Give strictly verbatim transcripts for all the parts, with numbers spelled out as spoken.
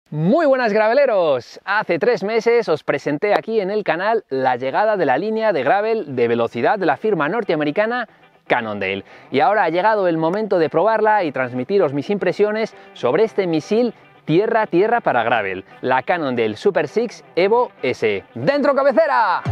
Muy buenas graveleros, hace tres meses os presenté aquí en el canal la llegada de la línea de gravel de velocidad de la firma norteamericana Cannondale y ahora ha llegado el momento de probarla y transmitiros mis impresiones sobre este misil tierra-tierra para gravel, la Cannondale Super seis Evo S E. ¡Dentro cabecera!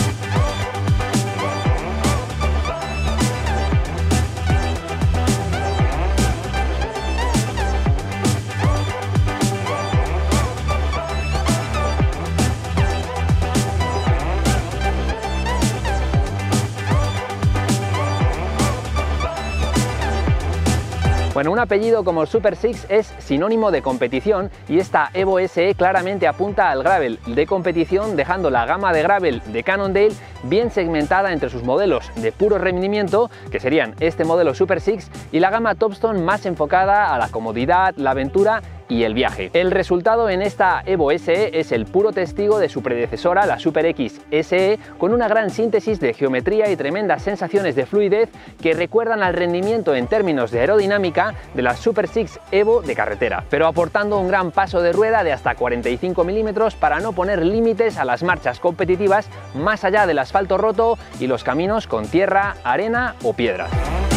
Bueno, un apellido como Super seis es sinónimo de competición y esta Evo S E claramente apunta al gravel de competición, dejando la gama de gravel de Cannondale bien segmentada entre sus modelos de puro rendimiento, que serían este modelo Super seis, y la gama Topstone más enfocada a la comodidad, la aventura y el viaje. El resultado en esta Evo S E es el puro testigo de su predecesora, la Super X S E, con una gran síntesis de geometría y tremendas sensaciones de fluidez que recuerdan al rendimiento en términos de aerodinámica de la Super seis Evo de carretera, pero aportando un gran paso de rueda de hasta cuarenta y cinco milímetros para no poner límites a las marchas competitivas más allá del asfalto roto y los caminos con tierra, arena o piedras.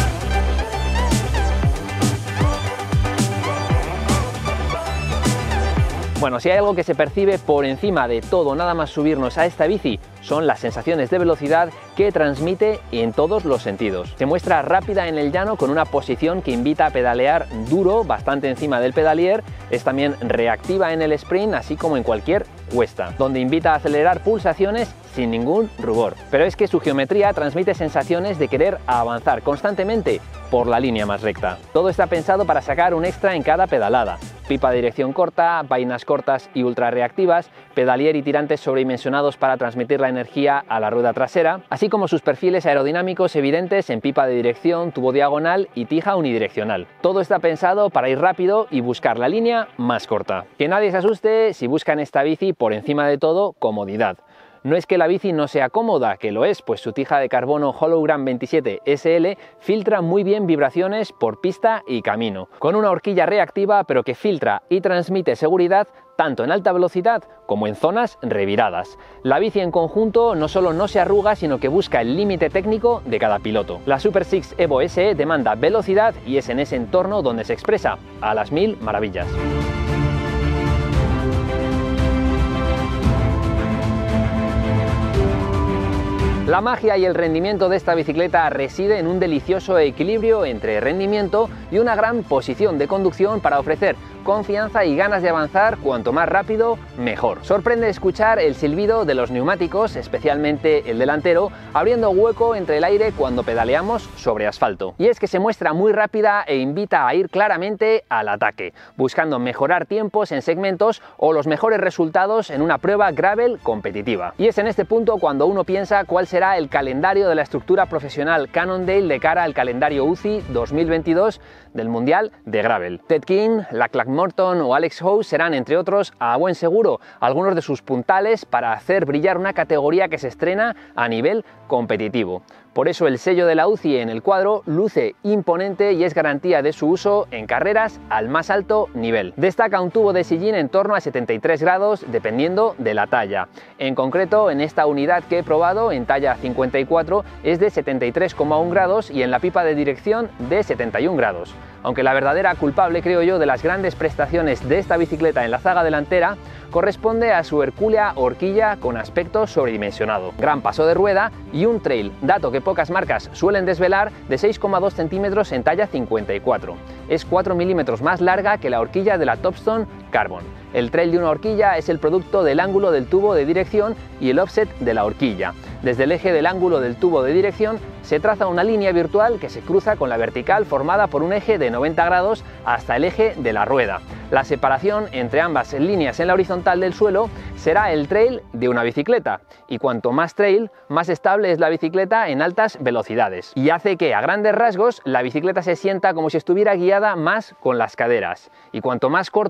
Bueno, si hay algo que se percibe por encima de todo nada más subirnos a esta bici, son las sensaciones de velocidad que transmite en todos los sentidos. Se muestra rápida en el llano con una posición que invita a pedalear duro, bastante encima del pedalier, es también reactiva en el sprint, así como en cualquier cuesta, donde invita a acelerar pulsaciones sin ningún rubor. Pero es que su geometría transmite sensaciones de querer avanzar constantemente por la línea más recta. Todo está pensado para sacar un extra en cada pedalada. Pipa de dirección corta, vainas cortas y ultra reactivas, pedalier y tirantes sobredimensionados para transmitir la energía a la rueda trasera, así como sus perfiles aerodinámicos evidentes en pipa de dirección, tubo diagonal y tija unidireccional. Todo está pensado para ir rápido y buscar la línea más corta. Que nadie se asuste si buscan esta bici por encima de todo comodidad. No es que la bici no sea cómoda, que lo es, pues su tija de carbono Hologram veintisiete S L filtra muy bien vibraciones por pista y camino, con una horquilla reactiva pero que filtra y transmite seguridad tanto en alta velocidad como en zonas reviradas. La bici en conjunto no solo no se arruga, sino que busca el límite técnico de cada piloto. La Super seis Evo S E demanda velocidad y es en ese entorno donde se expresa a las mil maravillas. La magia y el rendimiento de esta bicicleta reside en un delicioso equilibrio entre rendimiento y una gran posición de conducción para ofrecer confianza y ganas de avanzar cuanto más rápido, mejor. Sorprende escuchar el silbido de los neumáticos, especialmente el delantero, abriendo hueco entre el aire cuando pedaleamos sobre asfalto. Y es que se muestra muy rápida e invita a ir claramente al ataque, buscando mejorar tiempos en segmentos o los mejores resultados en una prueba gravel competitiva. Y es en este punto cuando uno piensa cuál será el calendario de la estructura profesional Cannondale de cara al calendario U C I dos mil veintidós del Mundial de Gravel. Ted King, Lachlan Morton o Alex Howe serán, entre otros, a buen seguro, algunos de sus puntales para hacer brillar una categoría que se estrena a nivel competitivo. Por eso el sello de la U C I en el cuadro luce imponente y es garantía de su uso en carreras al más alto nivel. Destaca un tubo de sillín en torno a setenta y tres grados dependiendo de la talla. En concreto, en esta unidad que he probado, en talla cincuenta y cuatro, es de setenta y tres coma uno grados y en la pipa de dirección de setenta y un grados. Aunque la verdadera culpable, creo yo, de las grandes prestaciones de esta bicicleta en la zaga delantera corresponde a su hercúlea horquilla con aspecto sobredimensionado, gran paso de rueda y un trail, dato que pocas marcas suelen desvelar, de seis coma dos centímetros en talla cincuenta y cuatro. Es cuatro milímetros más larga que la horquilla de la Topstone Carbon. El trail de una horquilla es el producto del ángulo del tubo de dirección y el offset de la horquilla. Desde el eje del ángulo del tubo de dirección se traza una línea virtual que se cruza con la vertical formada por un eje de noventa grados hasta el eje de la rueda. La separación entre ambas líneas en la horizontal del suelo será el trail de una bicicleta, y cuanto más trail, más estable es la bicicleta en altas velocidades, y hace que, a grandes rasgos, la bicicleta se sienta como si estuviera guiada más con las caderas, y cuanto más corto, combinado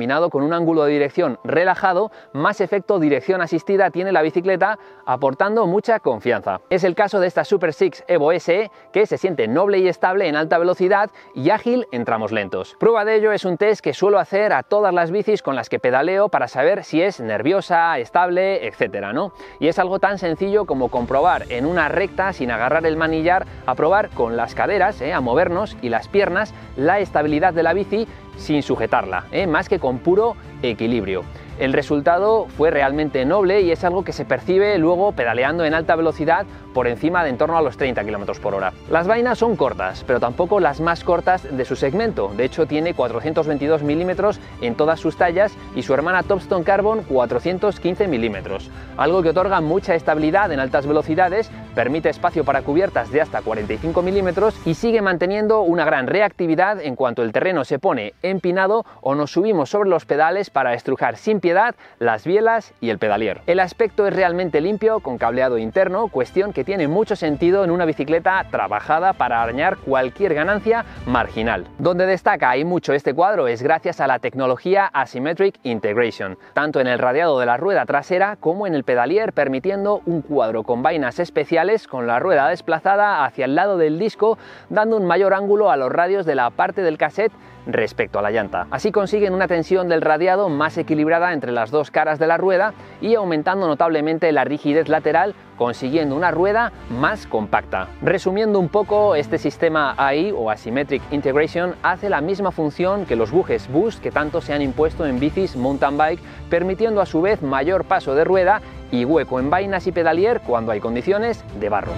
combinado con un ángulo de dirección relajado, más efecto dirección asistida tiene la bicicleta, aportando mucha confianza. Es el caso de esta Super Six Evo S E, que se siente noble y estable en alta velocidad y ágil en tramos lentos. Prueba de ello es un test que suelo hacer a todas las bicis con las que pedaleo para saber si es nerviosa, estable, etcétera, ¿no? Y es algo tan sencillo como comprobar en una recta, sin agarrar el manillar, a probar con las caderas, ¿eh? a movernos, y las piernas, la estabilidad de la bici sin sujetarla, ¿eh? más que con puro equilibrio. El resultado fue realmente noble y es algo que se percibe luego pedaleando en alta velocidad por encima de en torno a los treinta kilómetros por hora. Las vainas son cortas, pero tampoco las más cortas de su segmento. De hecho, tiene cuatrocientos veintidós milímetros en todas sus tallas y su hermana Topstone Carbon cuatrocientos quince milímetros, algo que otorga mucha estabilidad en altas velocidades, permite espacio para cubiertas de hasta cuarenta y cinco milímetros y sigue manteniendo una gran reactividad en cuanto el terreno se pone empinado o nos subimos sobre los pedales para estrujar sin piedad las bielas y el pedalier. El aspecto es realmente limpio, con cableado interno, cuestión que tiene mucho sentido en una bicicleta trabajada para arañar cualquier ganancia marginal. Donde destaca y mucho este cuadro es gracias a la tecnología Asymmetric Integration, tanto en el radiado de la rueda trasera como en el pedalier, permitiendo un cuadro con vainas especiales con la rueda desplazada hacia el lado del disco, dando un mayor ángulo a los radios de la parte del cassette respecto a la llanta. Así consiguen una tensión del radiado más equilibrada entre las dos caras de la rueda y aumentando notablemente la rigidez lateral, consiguiendo una rueda más compacta. Resumiendo un poco, este sistema A I o Asymmetric Integration hace la misma función que los bujes Boost que tanto se han impuesto en bicis mountain bike, permitiendo a su vez mayor paso de rueda y hueco en vainas y pedalier cuando hay condiciones de barro.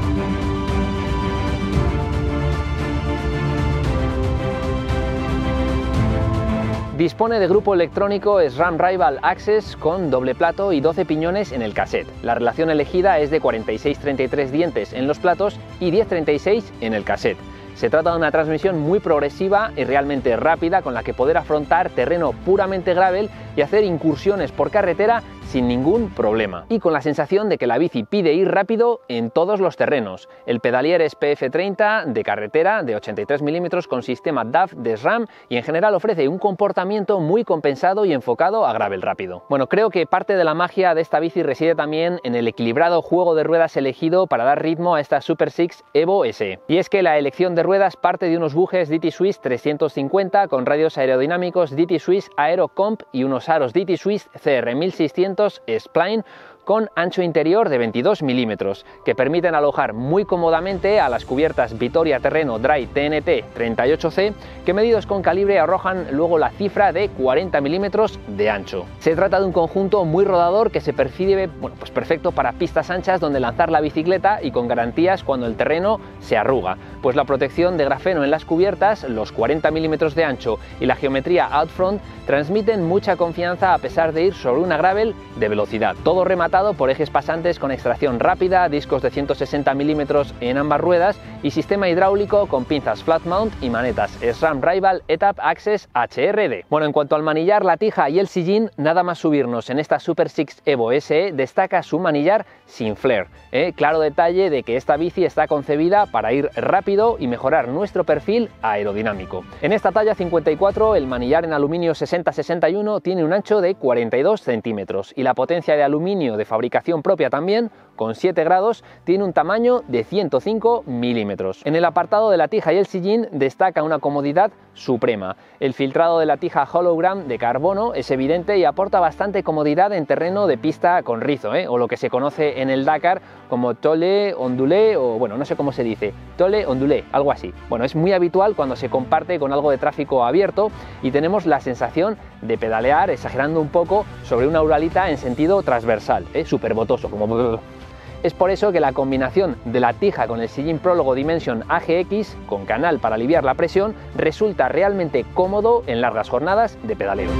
Dispone de grupo electrónico SRAM Rival Access con doble plato y doce piñones en el cassette. La relación elegida es de cuarenta y seis treinta y tres dientes en los platos y diez treinta y seis en el cassette. Se trata de una transmisión muy progresiva y realmente rápida con la que poder afrontar terreno puramente gravel y hacer incursiones por carretera sin ningún problema. Y con la sensación de que la bici pide ir rápido en todos los terrenos. El pedalier es P F treinta de carretera de ochenta y tres milímetros con sistema D A F de SRAM y en general ofrece un comportamiento muy compensado y enfocado a gravel rápido. Bueno, creo que parte de la magia de esta bici reside también en el equilibrado juego de ruedas elegido para dar ritmo a esta Super Six Evo S E. Y es que la elección de ruedas parte de unos bujes D T Swiss trescientos cincuenta con radios aerodinámicos D T Swiss Aero Comp y unos aros D T Swiss C R mil seiscientos Spline con ancho interior de veintidós milímetros, que permiten alojar muy cómodamente a las cubiertas Vitoria Terreno Dry T N T treinta y ocho C, que medidos con calibre arrojan luego la cifra de cuarenta milímetros de ancho. Se trata de un conjunto muy rodador que se percibe, bueno, pues perfecto para pistas anchas donde lanzar la bicicleta y con garantías cuando el terreno se arruga, pues la protección de grafeno en las cubiertas, los cuarenta milímetros de ancho y la geometría Outfront transmiten mucha confianza a pesar de ir sobre una gravel de velocidad. Todo rematado por ejes pasantes con extracción rápida, discos de ciento sesenta milímetros en ambas ruedas y sistema hidráulico con pinzas flat mount y manetas SRAM Rival Etap Access H R D. Bueno, en cuanto al manillar, la tija y el sillín, nada más subirnos en esta Super Six Evo S E, destaca su manillar sin flare. ¿eh? Claro detalle de que esta bici está concebida para ir rápido y mejorar nuestro perfil aerodinámico. En esta talla cincuenta y cuatro, el manillar en aluminio sesenta sesenta y uno tiene un ancho de cuarenta y dos centímetros y la potencia de aluminio de fabricación propia también, con siete grados, tiene un tamaño de ciento cinco milímetros. En el apartado de la tija y el sillín destaca una comodidad suprema. El filtrado de la tija hologram de carbono es evidente y aporta bastante comodidad en terreno de pista con rizo, ¿eh? o lo que se conoce en el Dakar como tole ondulé, o bueno, no sé cómo se dice, tole ondulé, algo así. Bueno, es muy habitual cuando se comparte con algo de tráfico abierto y tenemos la sensación de pedalear, exagerando un poco, sobre una uralita en sentido transversal, ¿eh? súper botoso, como... Es por eso que la combinación de la tija con el sillín Prólogo Dimension A G X, con canal para aliviar la presión, resulta realmente cómodo en largas jornadas de pedaleo.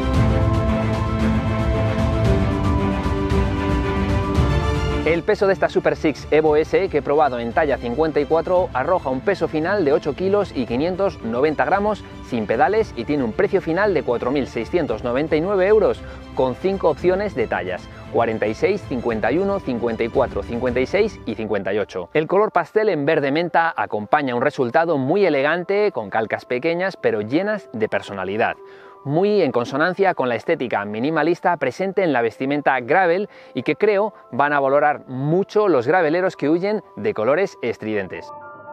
El peso de esta Super Six Evo S E que he probado en talla cincuenta y cuatro arroja un peso final de ocho kilos y quinientos noventa gramos sin pedales y tiene un precio final de cuatro mil seiscientos noventa y nueve euros con cinco opciones de tallas: cuarenta y seis, cincuenta y uno, cincuenta y cuatro, cincuenta y seis y cincuenta y ocho. El color pastel en verde menta acompaña un resultado muy elegante con calcas pequeñas pero llenas de personalidad. muy en consonancia con la estética minimalista presente en la vestimenta gravel y que creo van a valorar mucho los graveleros que huyen de colores estridentes.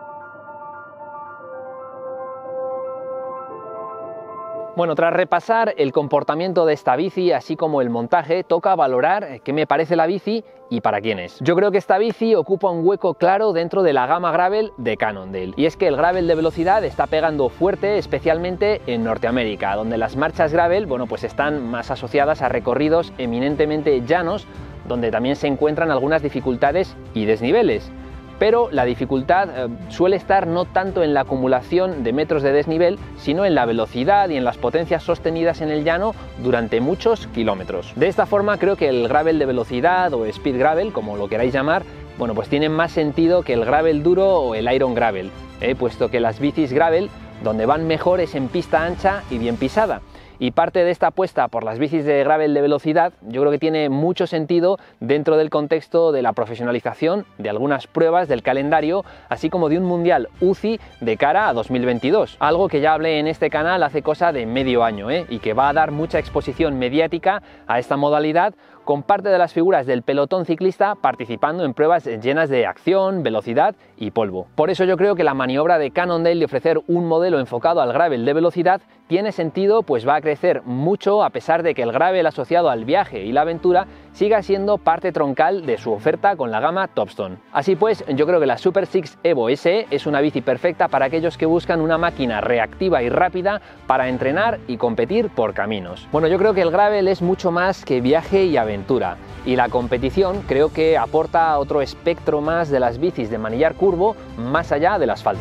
Bueno, tras repasar el comportamiento de esta bici, así como el montaje, toca valorar qué me parece la bici y para quién es. Yo creo que esta bici ocupa un hueco claro dentro de la gama gravel de Cannondale. Y es que el gravel de velocidad está pegando fuerte, especialmente en Norteamérica, donde las marchas gravel, bueno, pues están más asociadas a recorridos eminentemente llanos, donde también se encuentran algunas dificultades y desniveles. Pero la dificultad eh, suele estar no tanto en la acumulación de metros de desnivel, sino en la velocidad y en las potencias sostenidas en el llano durante muchos kilómetros. De esta forma creo que el gravel de velocidad o speed gravel, como lo queráis llamar, bueno, pues tiene más sentido que el gravel duro o el iron gravel, eh, puesto que las bicis gravel donde van mejor es en pista ancha y bien pisada. Y parte de esta apuesta por las bicis de gravel de velocidad yo creo que tiene mucho sentido dentro del contexto de la profesionalización de algunas pruebas del calendario, así como de un mundial U C I de cara a dos mil veintidós, algo que ya hablé en este canal hace cosa de medio año, ¿eh? y que va a dar mucha exposición mediática a esta modalidad, con parte de las figuras del pelotón ciclista participando en pruebas llenas de acción, velocidad y polvo. Por eso yo creo que la maniobra de Cannondale de ofrecer un modelo enfocado al gravel de velocidad tiene sentido, pues va a crecer mucho a pesar de que el gravel asociado al viaje y la aventura siga siendo parte troncal de su oferta con la gama Topstone. Así pues, yo creo que la Super Six Evo S E es una bici perfecta para aquellos que buscan una máquina reactiva y rápida para entrenar y competir por caminos. Bueno, yo creo que el gravel es mucho más que viaje y aventura, y la competición creo que aporta otro espectro más de las bicis de manillar curvo más allá del asfalto.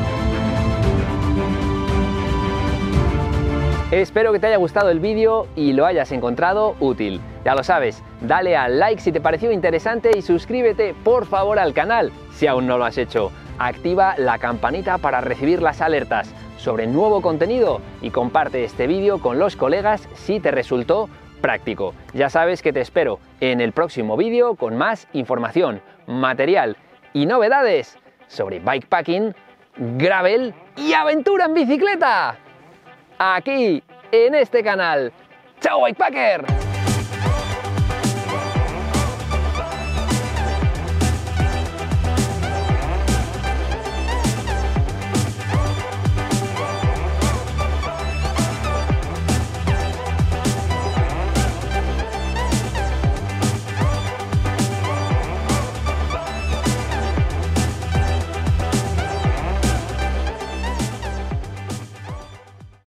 Espero que te haya gustado el vídeo y lo hayas encontrado útil. Ya lo sabes, dale al like si te pareció interesante y suscríbete por favor al canal si aún no lo has hecho. Activa la campanita para recibir las alertas sobre nuevo contenido y comparte este vídeo con los colegas si te resultó práctico. Ya sabes que te espero en el próximo vídeo con más información, material y novedades sobre bikepacking, gravel y aventura en bicicleta. Aquí, en este canal. ¡Chao, bikepacker!